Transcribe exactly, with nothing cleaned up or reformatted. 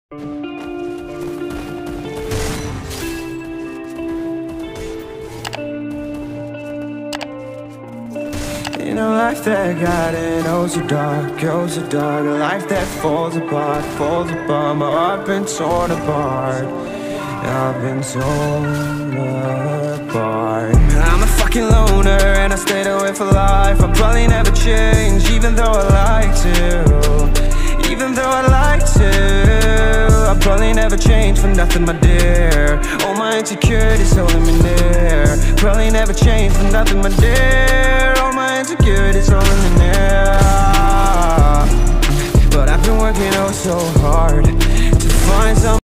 In a life that got it, oh so dark, oh so dark. A life that falls apart, falls apart. My heart been torn apart, I've been torn apart. I'm a fucking loner and I stayed away for life. I'll probably never change, even though I like to. Even though I like to, I'll probably never change for nothing, my dear. All my insecurities holding me near. Probably never change for nothing, my dear. All my insecurities all in the air. But I've been working oh so hard to find some